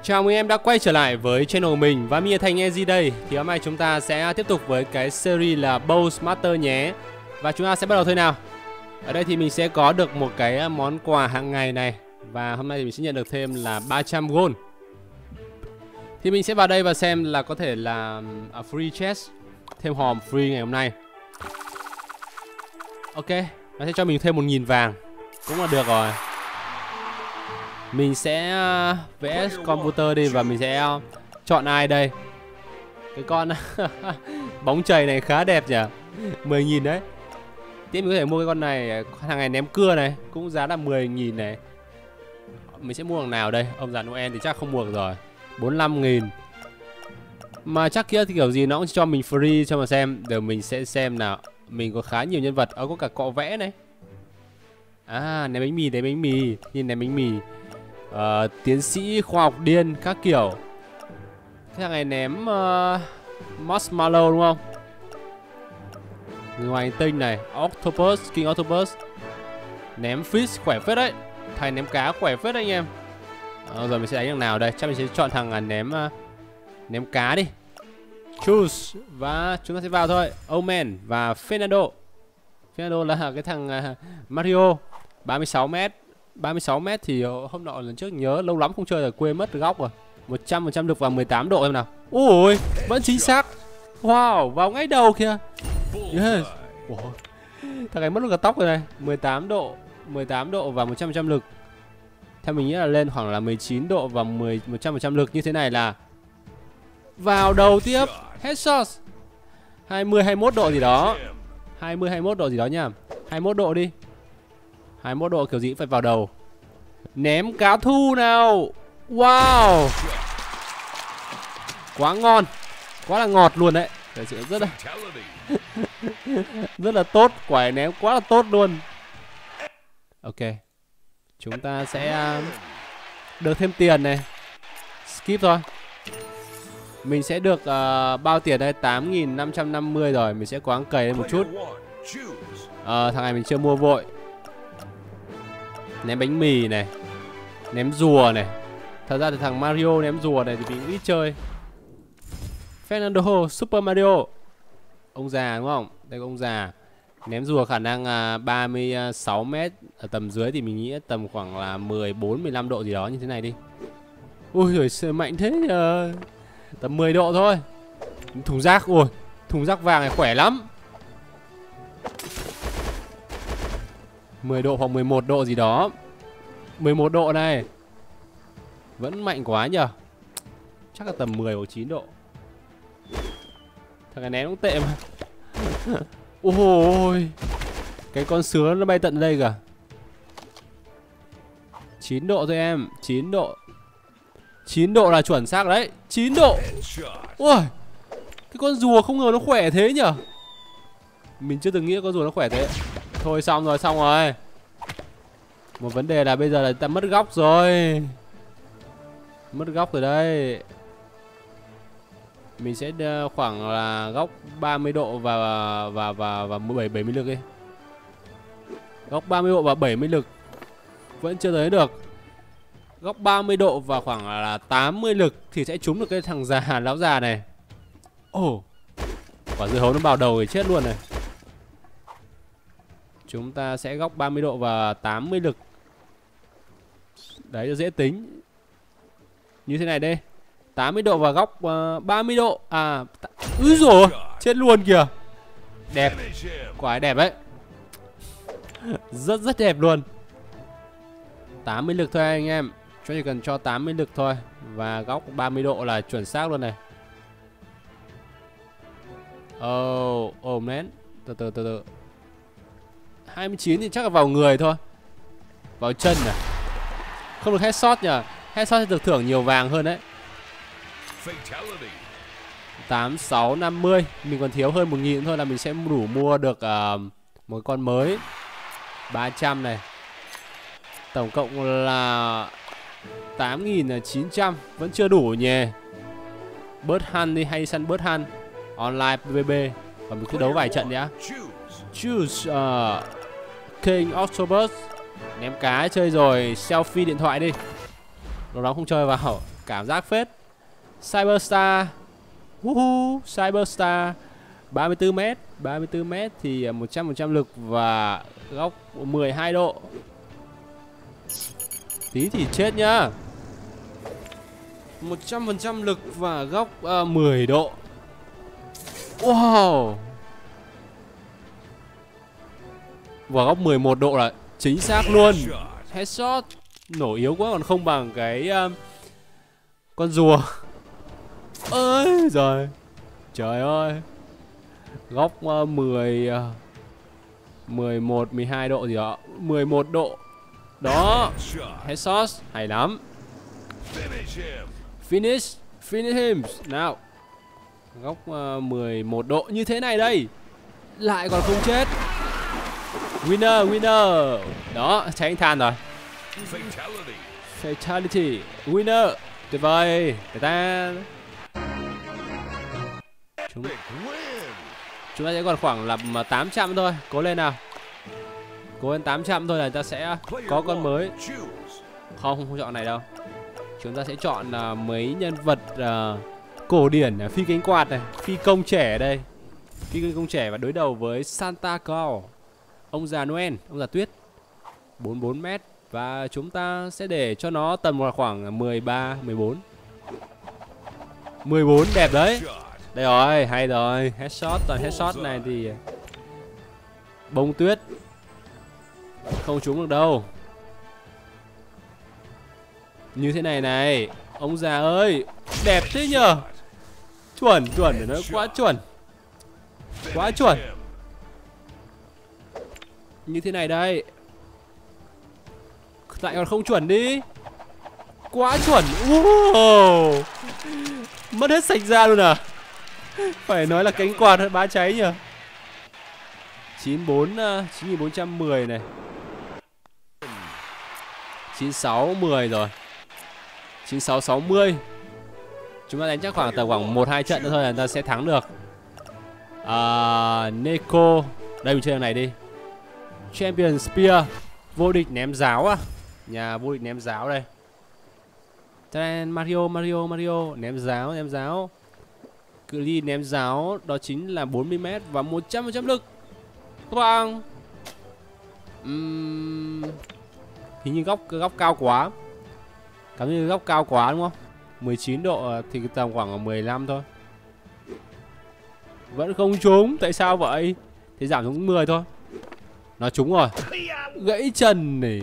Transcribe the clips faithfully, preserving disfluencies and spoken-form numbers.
Chào mừng em đã quay trở lại với channel của mình và mình là Thành e giê đây. Thì hôm nay chúng ta sẽ tiếp tục với cái series là Boss Master nhé. Và chúng ta sẽ bắt đầu thôi nào. Ở đây thì mình sẽ có được một cái món quà hàng ngày này. Và hôm nay thì mình sẽ nhận được thêm là ba trăm gold. Thì mình sẽ vào đây và xem là có thể là a free chest, thêm hòm free ngày hôm nay. Ok, nó sẽ cho mình thêm một nghìn vàng. Cũng là được rồi. Mình sẽ vẽ computer đi và mình sẽ chọn ai đây? Cái con bóng chày này khá đẹp nhỉ. mười nghìn đấy. Tiếp mình có thể mua cái con này, hàng ngày ném cưa này, cũng giá là mười nghìn này. Mình sẽ mua thằng nào đây? Ông già Noel thì chắc không mua được rồi. bốn mươi lăm nghìn. Mà chắc kia thì kiểu gì nó cũng cho mình free cho mà xem. Để mình sẽ xem nào. Mình có khá nhiều nhân vật. Ờ, có cả cọ vẽ này. À, ném bánh mì, ném bánh mì. Nhìn ném bánh mì. Uh, tiến sĩ khoa học điên các kiểu. Cái thằng này ném uh, marshmallow đúng không? Người ngoài hành tinh này, octopus, king octopus. Ném fish khỏe phết đấy. Thầy ném cá khỏe phết đấy anh em. uh, Rồi mình sẽ đánh thằng nào đây? Chắc mình sẽ chọn thằng uh, ném uh, ném cá đi. Choose. Và chúng ta sẽ vào thôi. Omen và Fernando. Fernando là cái thằng uh, Mario. Ba mươi sáu mét. ba mươi sáu mét thì hôm nọ lần trước nhớ lâu lắm không chơi rồi, quên mất góc rồi. một trăm phần trăm lực vào mười tám độ em nào. Ôi, vẫn chính xác. Wow, vào ngay đầu kìa. Yes. Ủa, thằng này mất luôn cả tóc rồi này. mười tám độ, mười tám độ và một trăm phần trăm lực. Theo mình nghĩ là lên khoảng là mười chín độ và mười một trăm phần trăm lực như thế này là vào đầu tiếp. Headshot. hai mươi hai mươi mốt độ gì đó. hai mươi hai mươi mốt độ gì đó nha. hai mươi mốt độ đi. hai mươi mốt độ kiểu gì cũng phải vào đầu. Ném cá thu nào. Wow. Quá ngon. Quá là ngọt luôn đấy. Thật sự rất là rất là tốt. Quả ném quá là tốt luôn. Ok. Chúng ta sẽ được thêm tiền này. Skip thôi. Mình sẽ được uh, bao tiền đây? Tám nghìn năm trăm năm mươi rồi. Mình sẽ cố gắng cày lên một chút. uh, Thằng này mình chưa mua vội. Ném bánh mì này, ném rùa này. Thật ra thì thằng Mario ném rùa này thì mình ít chơi. Fernando Super Mario. Ông già đúng không? Đây có ông già. Ném rùa khả năng uh, ba mươi sáu mét. Ở tầm dưới thì mình nghĩ tầm khoảng là mười bốn mười lăm độ gì đó, như thế này đi. Ui giời, mạnh thế nhờ. Tầm mười độ thôi. Thùng rác, ui, thùng rác vàng này khỏe lắm. mười độ hoặc mười một độ gì đó. mười một độ này. Vẫn mạnh quá nhờ. Chắc là tầm mười hoặc chín độ. Thằng này ném cũng tệ mà. Ôi, cái con sứa nó bay tận đây kìa. chín độ thôi em. chín độ. chín độ là chuẩn xác đấy. chín độ. Ui, cái con rùa không ngờ nó khỏe thế nhở. Mình chưa từng nghĩ con rùa nó khỏe thế. Thôi xong rồi, xong rồi. Một vấn đề là bây giờ là ta mất góc rồi. Mất góc rồi đây. Mình sẽ khoảng là góc ba mươi độ và và và và bảy mươi lực đi. Góc ba mươi độ và bảy mươi lực. Vẫn chưa tới được. Góc ba mươi độ và khoảng là tám mươi lực thì sẽ trúng được cái thằng già lão già này. Ồ. Oh. Quả dưa hấu nó vào đầu thì chết luôn này. Chúng ta sẽ góc ba mươi độ và tám mươi lực. Đấy, nó dễ tính. Như thế này đây. tám mươi độ và góc uh, ba mươi độ. À, úi dồi, chết luôn kìa. Đẹp. Quả ấy đẹp đấy. Rất rất đẹp luôn. tám mươi lực thôi anh em. Cho chỉ cần cho tám mươi lực thôi. Và góc ba mươi độ là chuẩn xác luôn này. Oh, oh man. Từ từ từ từ. hai mươi chín thì chắc là vào người thôi. Vào chân à. Không được headshot nhỉ. Headshot thì được thưởng nhiều vàng hơn đấy. Tám, sáu, năm mươi. Mình còn thiếu hơn một nghìn thôi là mình sẽ đủ mua được uh, một con mới. Ba trăm này. Tổng cộng là tám nghìn chín trăm. Vẫn chưa đủ nhỉ. Bird Hunt đi, hay săn Bird Hunt online pê vê bê. Và mình cứ đấu vài trận nhá. Choose uh, King Octopus. Ném cá chơi rồi. Selfie điện thoại đi. Lâu lắm không chơi vào. Cảm giác phết. Cyberstar. Woohoo, Cyberstar. ba mươi tư mét, ba mươi tư mét thì một trăm phần trăm lực và góc mười hai độ. Tí thì chết nhá. một trăm phần trăm lực và góc uh, mười độ. Wow. Và góc mười một độ là chính xác luôn. Headshot. Nổ yếu quá còn không bằng cái uh, con rùa. Ơi giời. Trời ơi. Góc uh, mười uh, mười một, mười hai độ gì đó. mười một độ. Đó. Headshot. Hay lắm. Finish. Finish him. Nào. Góc uh, mười một độ như thế này đây. Lại còn không chết. Winner, winner. Đó, cháy anh than rồi. Fatality. Winner. Tuyệt vời. Để ta. Chúng... Chúng ta sẽ còn khoảng là tám trăm thôi. Cố lên nào. Cố lên tám trăm thôi là ta sẽ có con mới. Không, không chọn này đâu. Chúng ta sẽ chọn uh, mấy nhân vật uh, cổ điển. uh, Phi cánh quạt này. Phi công trẻ đây. Phi công trẻ và đối đầu với Santa Claus. Ông già Noel, ông già tuyết. bốn mươi bốn mét. Và chúng ta sẽ để cho nó tầm khoảng mười ba, mười bốn. mười bốn đẹp đấy. Đây rồi, hay rồi. Headshot, toàn headshot này thì bông tuyết. Không trúng được đâu. Như thế này này. Ông già ơi. Đẹp thế nhờ. Chuẩn, chuẩn để nó quá chuẩn. Quá chuẩn. Như thế này đây. Lại còn không chuẩn đi. Quá chuẩn. Wow. Mất hết sạch ra luôn à. Phải nói là cánh quạt bá cháy nhờ. chín bốn, chín nghìn bốn trăm mười này. chín sáu, mười rồi. chín sáu, sáu mươi. Chúng ta đánh chắc khoảng tầm khoảng một hai trận nữa thôi là ta sẽ thắng được. À, Neko. Đây mình chơi thằng này đi. Champion Spear. Vô địch ném giáo à. Nhà vô địch ném giáo đây. Tên Mario, Mario, Mario. Ném giáo, ném giáo. Cự ly ném giáo đó chính là bốn mươi mét và một trăm phần trăm lực. Các bạn. uhm, Hình như góc góc cao quá. Cảm như góc cao quá đúng không? mười chín độ thì tầm khoảng mười lăm thôi. Vẫn không trúng. Tại sao vậy? Thì giảm xuống mười thôi. Nó trúng rồi. Gãy chân này.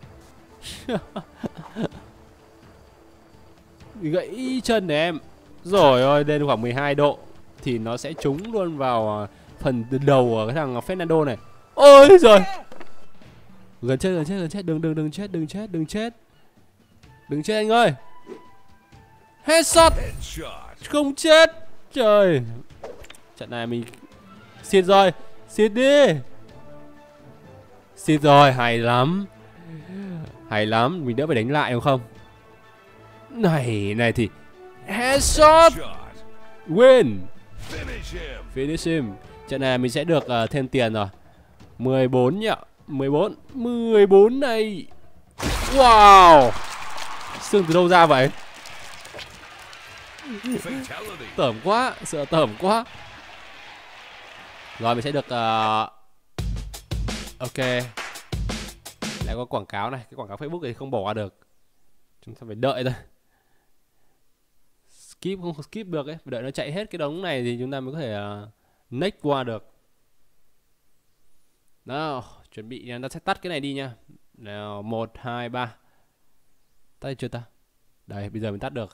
Gãy chân này em. Rồi ơi, lên khoảng mười hai độ thì nó sẽ trúng luôn vào phần đầu của cái thằng Fernando này. Ôi rồi. Gần chết, gần chết, gần chết. Đừng, đừng, đừng chết, đừng chết, đừng chết. Đừng chết anh ơi. Headshot. Không chết. Trời. Trận này mình xịt rồi. Xịt đi. Xịt rồi, hay lắm. Hay lắm, mình đỡ phải đánh lại đúng không? Này, này thì headshot. Win. Finish him. Trận này mình sẽ được uh, thêm tiền rồi. mười bốn nhỉ. mười bốn. mười bốn này. Wow. Xương từ đâu ra vậy? Tởm quá. Sợ tởm quá. Rồi mình sẽ được uh... ok. Lại có quảng cáo này. Cái quảng cáo Facebook thì không bỏ qua được. Chúng ta phải đợi thôi. Skip không skip được ấy. Phải đợi nó chạy hết cái đống này thì chúng ta mới có thể uh, next qua được. Nào, chuẩn bị ta sẽ tắt cái này đi nha. Nào, một, hai, ba. Tắt chưa ta? Đây, bây giờ mình tắt được.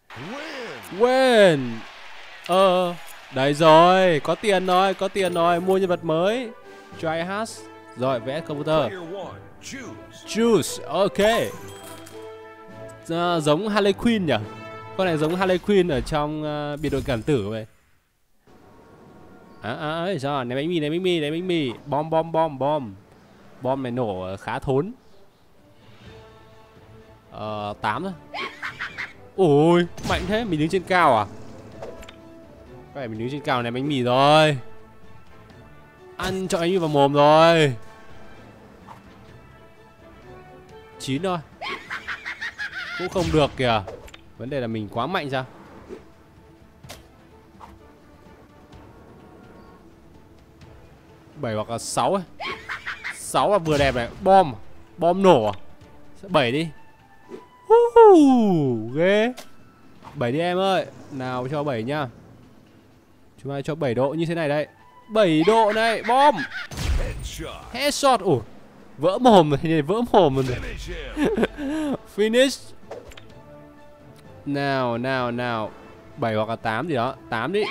Win. Ờ, đấy rồi, có tiền rồi, có tiền rồi, mua nhân vật mới. Try hard. Rồi, vê ét computer. Choose, ok. À, giống Harley Quinn nhỉ? Con này giống Harley Quinn ở trong uh, biệt đội cảm tử vậy. À, à, ấy sao? Ném bánh mì, ném bánh mì, ném bánh mì. Bom, bom, bom, bom. Bom này nổ khá thốn. Ờ, tám thôi. Ôi, mạnh thế, mình đứng trên cao à? Có phải mình đứng trên cao ném bánh mì rồi. Ăn cho bánh mì vào mồm rồi. Chín thôi. Cũng không được kìa. Vấn đề là mình quá mạnh sao? Bảy hoặc là sáu ấy. Sáu là vừa đẹp này. Bom. Bom nổ à? Bảy đi. uh, Ghê. Bảy đi em ơi. Nào cho bảy nhá. Chúng ta cho bảy độ như thế này đây. Bảy độ này. Bom. Headshot. Ủa, vỡ mồm rồi. Vỡ mồm rồi. Finish. Nào nào nào. Bảy hoặc là tám gì đó. Tám đi.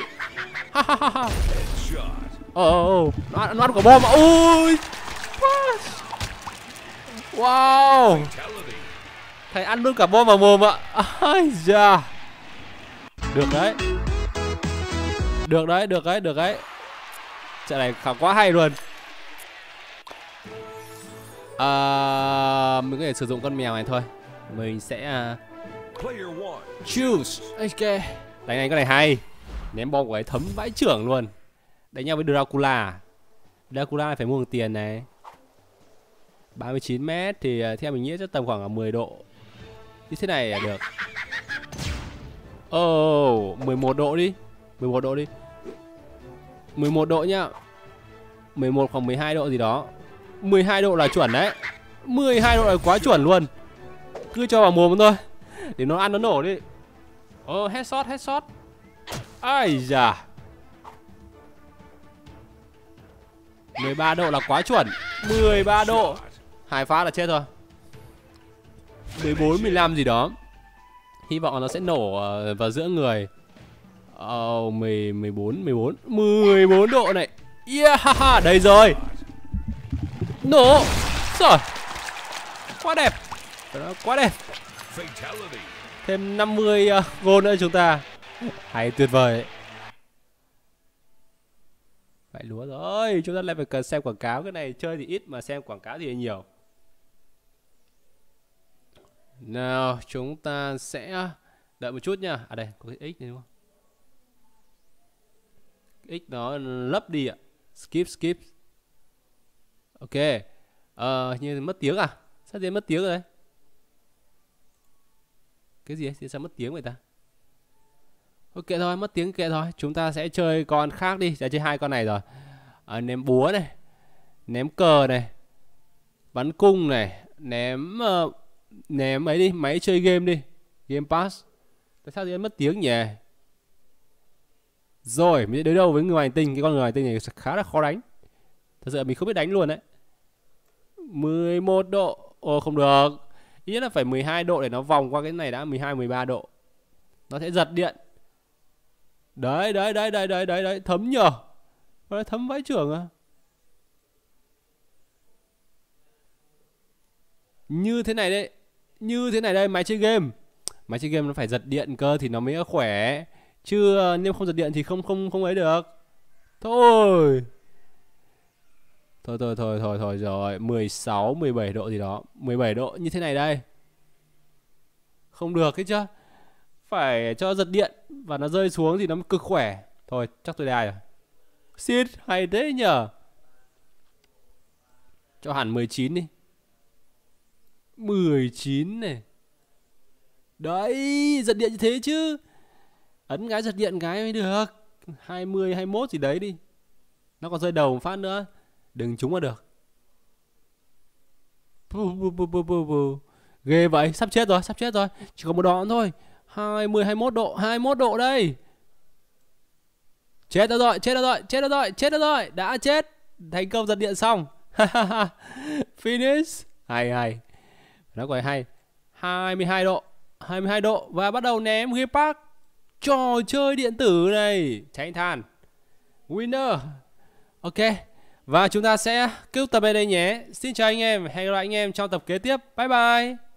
Ồ oh, oh, nó, nó ăn quả bom mà. Ui. Wow. Thầy ăn luôn cả bom vào mồm ạ. Ai da. Được đấy. Được đấy, được đấy, được đấy. Trận này khá quá hay luôn. À, mình có thể sử dụng con mèo này thôi. Mình sẽ uh, choose. Ok. Đánh này con này hay. Ném bom của ấy thấm vãi trưởng luôn. Đánh nhau với Dracula. Dracula này phải mua một tiền này. ba mươi chín mét thì uh, theo mình nghĩ chắc tầm khoảng mười độ. Như thế này là được. Oh, mười một độ đi. mười một độ đi. mười một độ nhá. mười một khoảng mười hai độ gì đó. mười hai độ là chuẩn đấy. mười hai độ là quá chuẩn luôn. Cứ cho vào mồm thôi. Để nó ăn nó nổ đi. Ồ, oh, headshot, headshot. Ai da. mười ba độ là quá chuẩn. mười ba độ. Hai phát là chết rồi. mười bốn, mười lăm gì đó. Hy vọng là nó sẽ nổ vào giữa người. Oh, mười, mười bốn, mười bốn, mười bốn độ này. Yeah, đây rồi. Nổ. Rồi. Quá đẹp. Quá đẹp. Thêm năm mươi uh, gold nữa chúng ta. Hay tuyệt vời. Vậy lúa rồi. Chúng ta lại phải cần xem quảng cáo. Cái này chơi thì ít mà xem quảng cáo thì nhiều. Nào, chúng ta sẽ đợi một chút nha. À đây, có cái X này đúng không? X nó lấp đi ạ. Skip, skip. Ok. Ờ, như mất tiếng à? Sao thế mất tiếng rồi đấy? Cái gì ấy? Sao mất tiếng vậy ta? Ok thôi, mất tiếng kệ thôi. Chúng ta sẽ chơi con khác đi. Sẽ chơi hai con này rồi. À, ném búa này. Ném cờ này. Bắn cung này. Ném... Uh, ném ấy đi. Máy chơi game đi. Game Pass. Tại sao thì mất tiếng nhỉ? Rồi, mình sẽ đối đầu với người hành tinh. Cái con người hành tinh này khá là khó đánh. Thật sự là mình không biết đánh luôn đấy. mười một độ. Ồ, không được. Ý là phải mười hai độ để nó vòng qua cái này đã. Mười hai, mười ba độ. Nó sẽ giật điện. Đấy, đấy, đấy, đấy, đấy, đấy, đấy. Thấm nhờ. Nó thấm vãi trưởng à. Như thế này đây. Như thế này đây, máy chơi game. Máy chơi game nó phải giật điện cơ thì nó mới khỏe. Chứ nếu không giật điện thì không không không ấy được. Thôi. Thôi thôi thôi thôi thôi rồi. Mười sáu, mười bảy độ gì đó. Mười bảy độ như thế này đây. Không được hết chứ. Phải cho giật điện và nó rơi xuống thì nó cực khỏe. Thôi chắc tôi đài rồi. Shit, hay thế nhờ. Cho hẳn mười chín đi. Mười chín này. Đấy, giật điện như thế chứ. Ấn cái giật điện cái mới được. Hai mươi, hai mươi mốt gì đấy đi. Nó còn rơi đầu một phát nữa. Đừng trúng mà được. Bù, bù, bù, bù, bù, bù. Ghê vậy, sắp chết rồi, sắp chết rồi. Chỉ còn một đoạn thôi. Hai mươi, hai mươi mốt độ, hai mươi mốt độ đây. Chết rồi, chết rồi, chết rồi, chết rồi. Đã chết. Thành công giật điện xong. Finish. Hay hay. Nó gọi hay. Hai mươi hai độ. Hai mươi hai độ. Và bắt đầu ném game park. Trò chơi điện tử này. Tránh than. Winner. Ok. Và chúng ta sẽ kết thúc tập ở đây nhé. Xin chào anh em. Hẹn gặp lại anh em trong tập kế tiếp. Bye bye.